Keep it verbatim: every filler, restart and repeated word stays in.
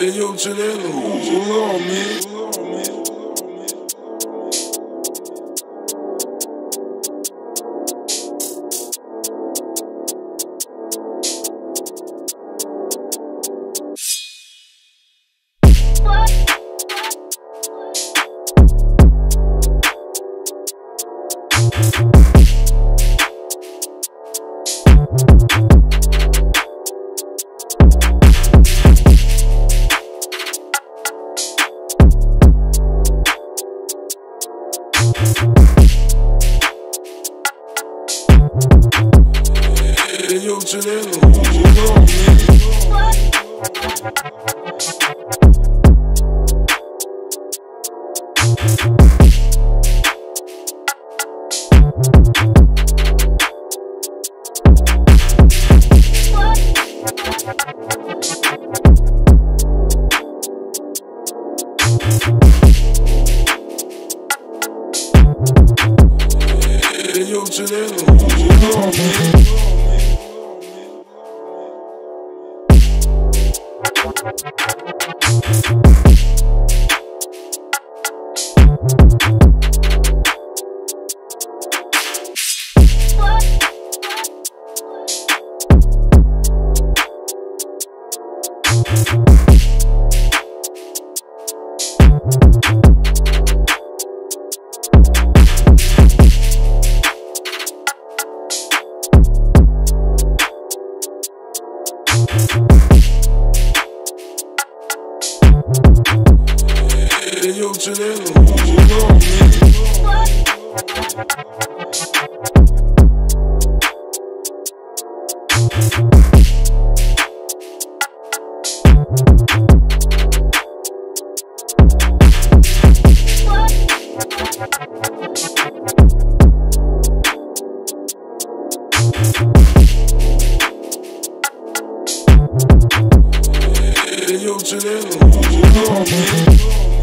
Hey, yo, chill that. Hold on, man. Hey, yo, chill that. Hold on, man. Hey, yo, chill that. Hold on, man. Hey, yo, chill that. Hold on, man. Hey, yo, chill that. Hold on, man.